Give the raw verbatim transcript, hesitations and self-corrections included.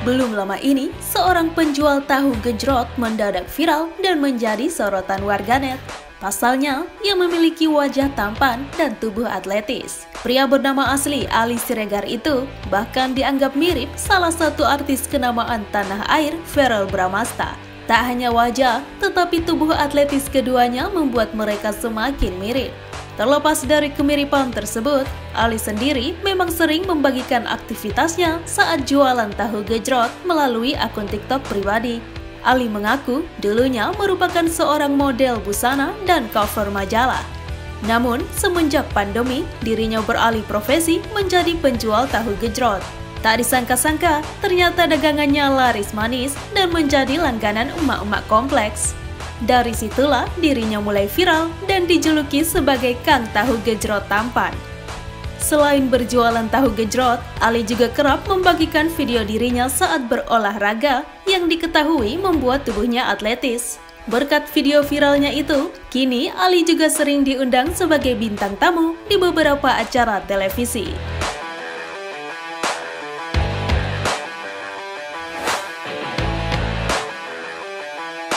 Belum lama ini, seorang penjual tahu gejrot mendadak viral dan menjadi sorotan warganet. Pasalnya, ia memiliki wajah tampan dan tubuh atletis. Pria bernama asli Ali Siregar itu bahkan dianggap mirip salah satu artis kenamaan tanah air, Verrell Bramasta. Tak hanya wajah, tetapi tubuh atletis keduanya membuat mereka semakin mirip. Terlepas dari kemiripan tersebut, Ali sendiri memang sering membagikan aktivitasnya saat jualan tahu gejrot melalui akun TikTok pribadi. Ali mengaku dulunya merupakan seorang model busana dan cover majalah. Namun, semenjak pandemi, dirinya beralih profesi menjadi penjual tahu gejrot. Tak disangka-sangka, ternyata dagangannya laris manis dan menjadi langganan emak-emak kompleks. Dari situlah dirinya mulai viral dan dijuluki sebagai Kang Tahu Gejrot Tampan. Selain berjualan tahu gejrot, Ali juga kerap membagikan video dirinya saat berolahraga yang diketahui membuat tubuhnya atletis. Berkat video viralnya itu, kini Ali juga sering diundang sebagai bintang tamu di beberapa acara televisi.